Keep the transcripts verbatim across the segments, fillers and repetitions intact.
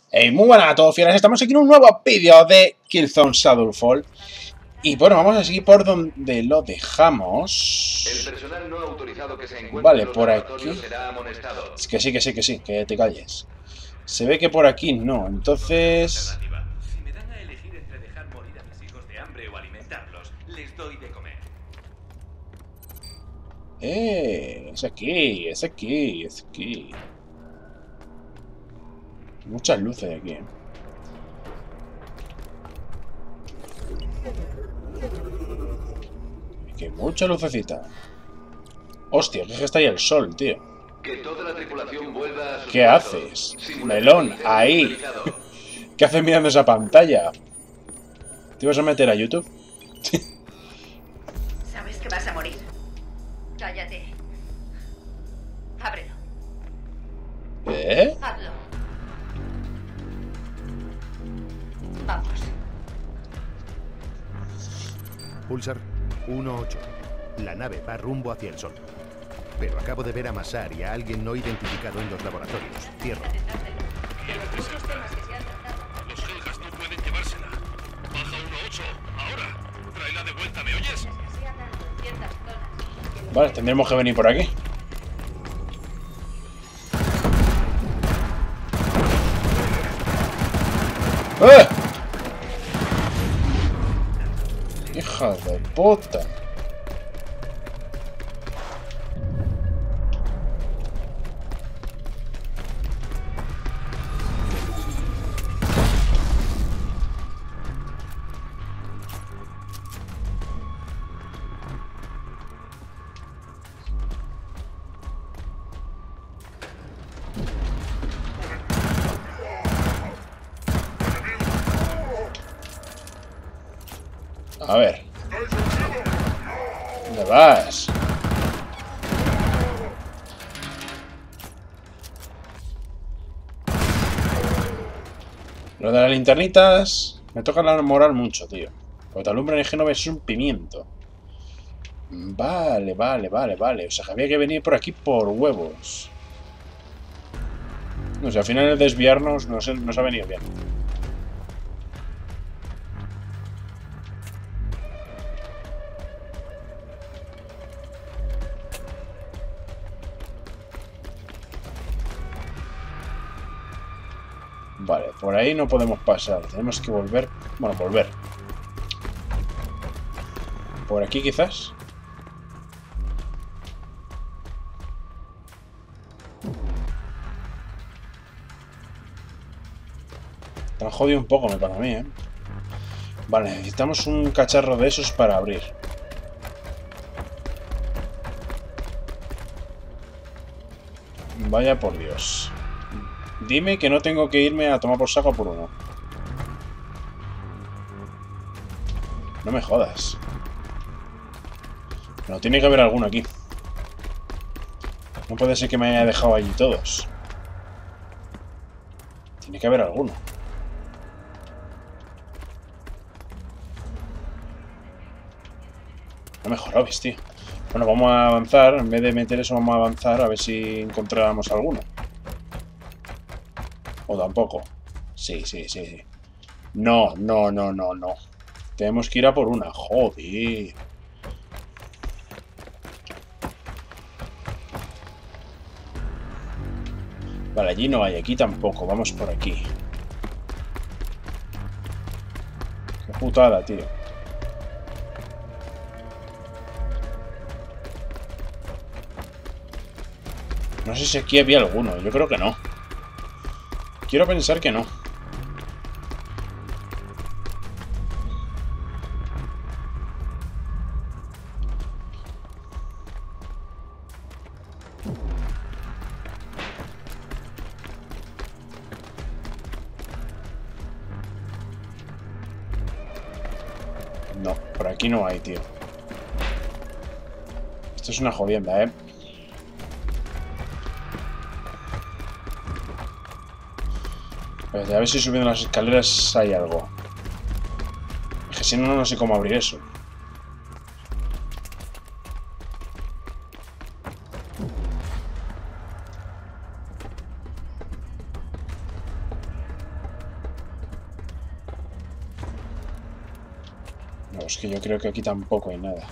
Hey, muy buenas a todos, fieras. Estamos aquí en un nuevo vídeo de Killzone Shadowfall. Y bueno, vamos a seguir por donde lo dejamos. El personal no autorizado que se encuentre Vale, en los por laboratorios aquí. será amonestado. Es que sí, que sí, que sí, que te calles. Se ve que por aquí no, entonces... Si me dan a elegir entre dejar morir a mis hijos de hambre o alimentarlos, les doy de comer. Eh, es aquí, es aquí, es aquí. Muchas luces aquí. Que mucha lucecita. Hostia, que es que está ahí el sol, tío. Que toda la tripulación vuelva a sus ¿Qué puestos. haces? Simulación Melón, de incendio ahí. realizado. ¿Qué haces mirando esa pantalla? ¿Te ibas a meter a YouTube? Sabes que vas a morir. Cállate. Ábrelo. ¿Eh? Hazlo. Vamos. Pulsar uno ocho. La nave va rumbo hacia el sol. Pero acabo de ver a Masar y a alguien no identificado en los laboratorios. Cierro. Los Helgas no pueden llevársela. Baja uno ocho, ahora. Tráela de vuelta, ¿me oyes? Vale, tendremos que venir por aquí. ¡Eh! ¡Hija de puta! A ver. ¿Dónde vas? Lo de las linternitas me toca la moral mucho, tío. Porque te alumbran y es que no ves un pimiento. Vale, vale, vale, vale. O sea, que había que venir por aquí por huevos. No sé, al final el desviarnos nos, nos ha venido bien. Vale, por ahí no podemos pasar. Tenemos que volver... Bueno, volver. Por aquí quizás. Te han jodido un poco, me parece a mí, ¿eh? Vale, necesitamos un cacharro de esos para abrir. Vaya por Dios. Dime que no tengo que irme a tomar por saco por uno. No me jodas. No, tiene que haber alguno aquí. No puede ser que me haya dejado allí todos. Tiene que haber alguno. No me jorobes, tío. Bueno, vamos a avanzar. En vez de meter eso, vamos a avanzar a ver si encontramos alguno. O tampoco. Sí, sí, sí, sí. No, no, no, no, no. Tenemos que ir a por una. Joder. Vale, allí no hay. Aquí tampoco. Vamos por aquí. Qué putada, tío. No sé si aquí había alguno. Yo creo que no. Quiero pensar que no. No, por aquí no hay, tío. Esto es una jodienda, ¿eh? Pues a ver si subiendo las escaleras hay algo. Es que si no, no sé cómo abrir eso. Es que yo creo que aquí tampoco hay nada.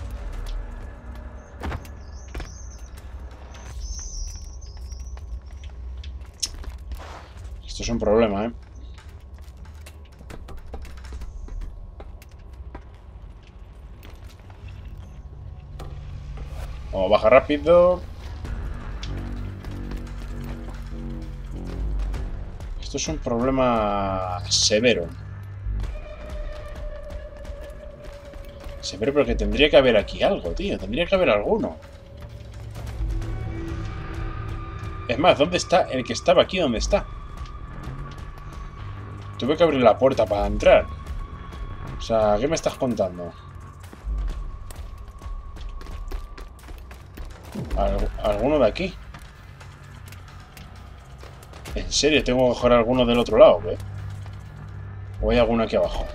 Esto es un problema, ¿eh? Vamos, baja rápido. Esto es un problema severo. Severo, pero que tendría que haber aquí algo, tío. Tendría que haber alguno. Es más, ¿dónde está el que estaba aquí? ¿Dónde está? Tuve que abrir la puerta para entrar. O sea, ¿qué me estás contando? ¿Al- ¿Alguno de aquí? ¿En serio? ¿Tengo que coger alguno del otro lado, eh? ¿O hay alguno aquí abajo?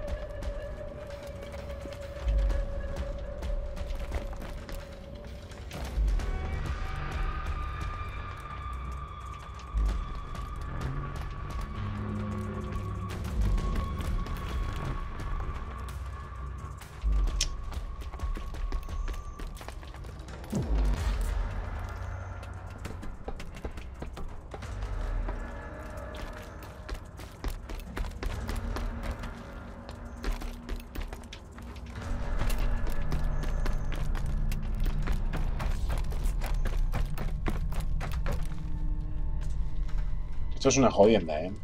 Esto es una jodienda, ¿eh?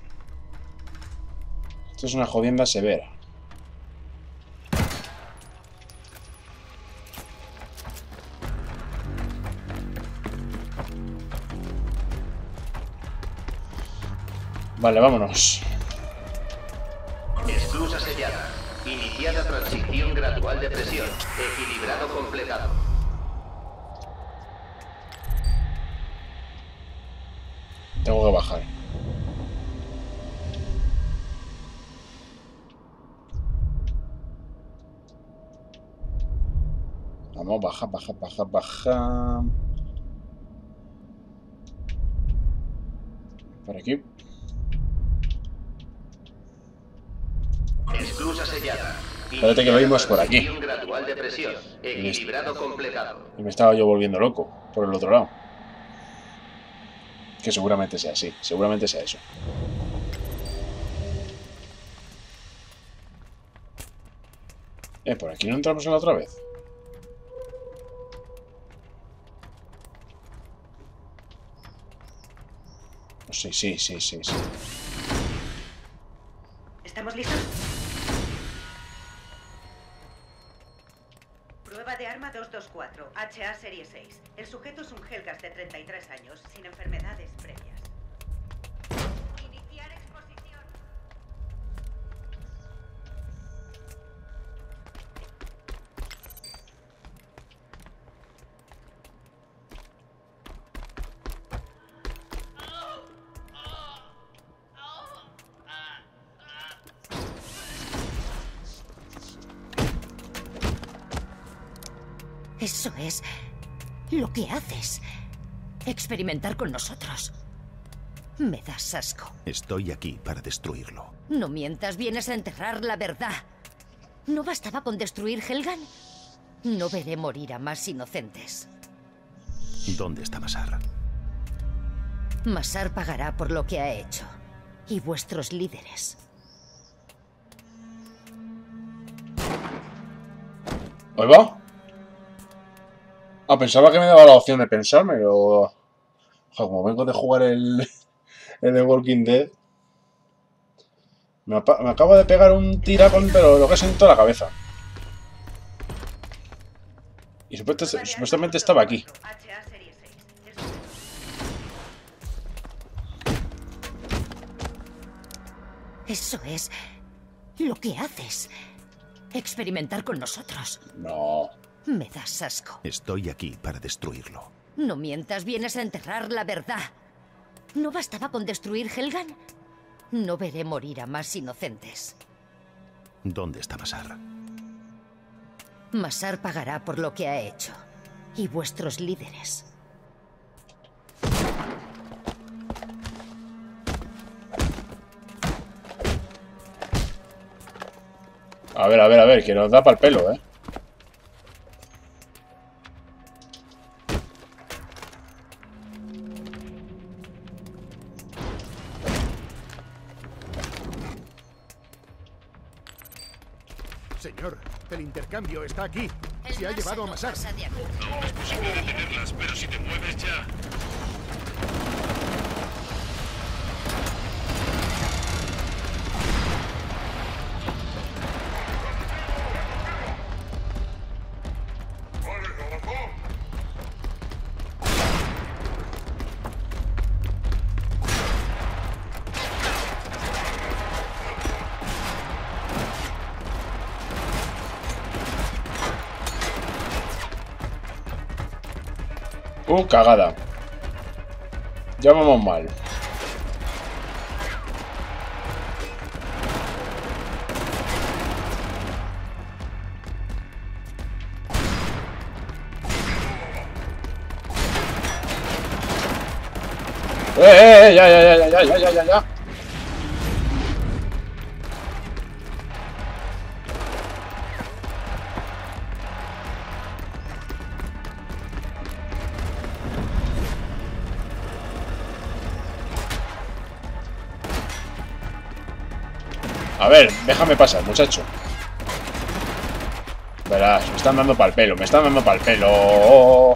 Esto es una jodienda severa. Vale, vámonos. Esclusa sellada. Iniciada transición gradual de presión. Equilibrado completado. Tengo que bajar. Vamos, baja, baja, baja, baja. Por aquí. Esclusa sellada. Espérate que lo vimos por aquí. Transición gradual de presión. Equilibrado completado. Y me estaba yo volviendo loco por el otro lado. Que seguramente sea así. Seguramente sea eso. Eh, ¿por aquí no entramos en la otra vez? Oh, sí, sí, sí, sí, sí. ¿Estamos listos? Prueba de arma dos dos cuatro, H A serie seis. El sujeto es un Helgas de treinta y tres años, sin enfermedades previas. Iniciar exposición. Eso es lo que haces. Experimentar con nosotros. Me das asco. Estoy aquí para destruirlo. No mientas, vienes a enterrar la verdad. ¿No bastaba con destruir Helgan? No veré morir a más inocentes. ¿Dónde está Masar? Masar pagará por lo que ha hecho. Y vuestros líderes. ¿Ahí va? Ah, pensaba que me daba la opción de pensármelo. O sea, como vengo de jugar el, el The Walking Dead, me, me acabo de pegar un tiracón, pero lo que es en toda la cabeza. Y supuestamente, supuestamente estaba aquí. H A serie seis. El sujeto- Eso es lo que haces. Experimentar con nosotros. No. Me das asco. Estoy aquí para destruirlo. No mientas, vienes a enterrar la verdad. ¿No bastaba con destruir Helgan? No veré morir a más inocentes. ¿Dónde está Masar? Masar pagará por lo que ha hecho. Y vuestros líderes. A ver, a ver, a ver, que nos da para el pelo, ¿eh? Señor, el intercambio está aquí. El Se ha Masa llevado a no Masar. pasa de acuerdo. Aún es posible detenerlas, pero si te mueves ya... Uh, cagada. Ya vamos mal. Eh, eh, eh, ya, ya, ya, ya, ya, ya, ya, ya. A ver, déjame pasar, muchacho. Verás, me están dando pa'l pelo, me están dando pa'l pelo.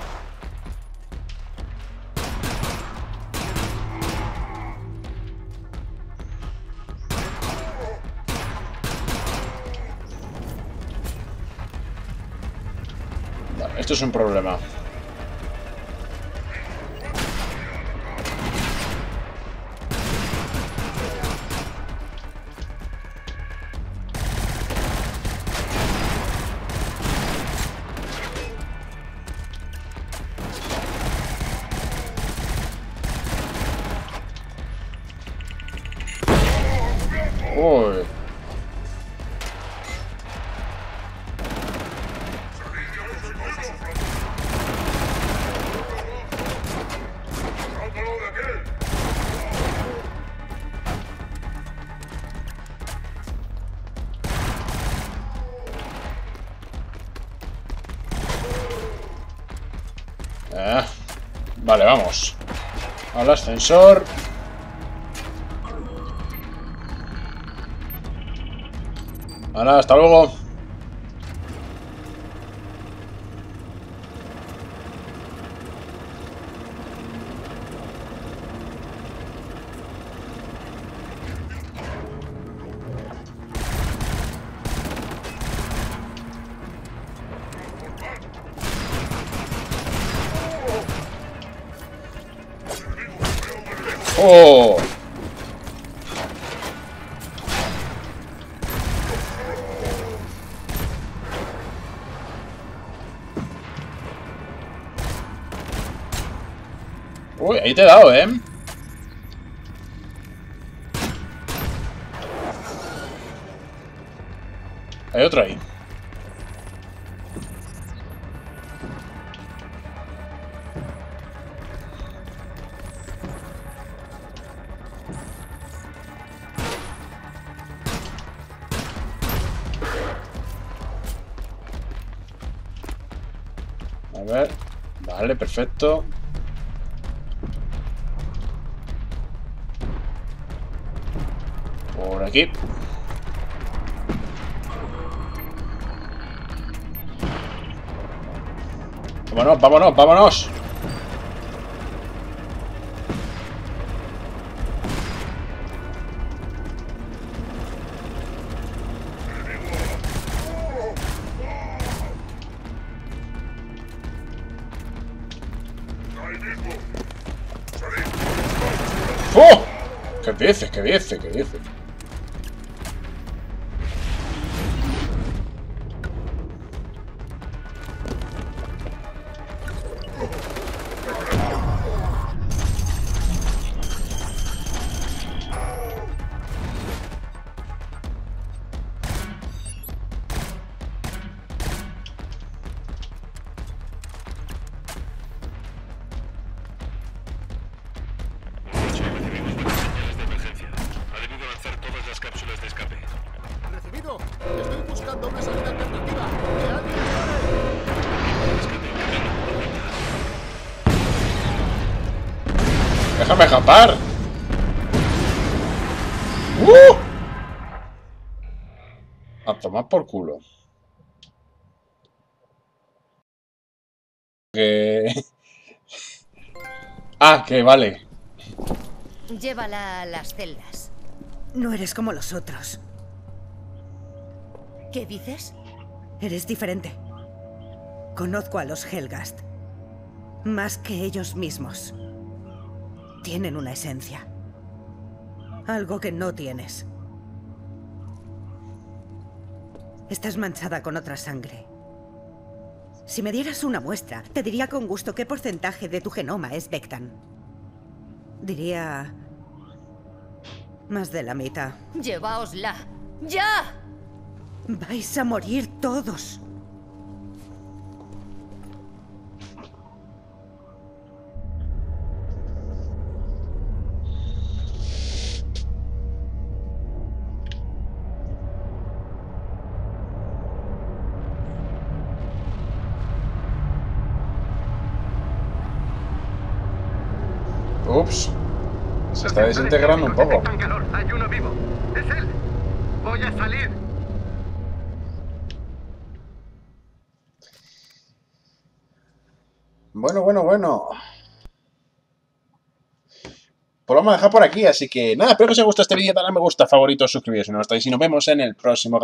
Vale, esto es un problema. Uy. Eh, vale, vamos al ascensor. Ahora, hasta luego. ¡Oh! Uy, ahí te he dado, ¿eh? Hay otro ahí. A ver. Vale, perfecto. Por aquí. Vámonos, vámonos, vámonos. ¡Oh! ¿Qué dices? ¿Qué dices? ¿Qué dices? ¡Recibido! ¡Estoy buscando buscando una salida alternativa. ¡Que alguien dispare! ¡Déjame escapar! ¡Uh! A tomar por culo. Que... Ah, que vale. Llévala a las celdas. No eres como los otros. ¿Qué dices? Eres diferente. Conozco a los Helghast. Más que ellos mismos. Tienen una esencia. Algo que no tienes. Estás manchada con otra sangre. Si me dieras una muestra, te diría con gusto qué porcentaje de tu genoma es Vectan. Diría... más de la mitad. Lleváosla. ¡Ya! Vais a morir todos. Ups. Se está desintegrando un poco. Detectan calor. Hay uno vivo. Es él. Voy a salir. Bueno, bueno, bueno. Pues lo vamos a dejar por aquí, así que nada, espero que os haya gustado este vídeo, dale a me gusta, favorito, suscribiros si no lo estáis y nos vemos en el próximo.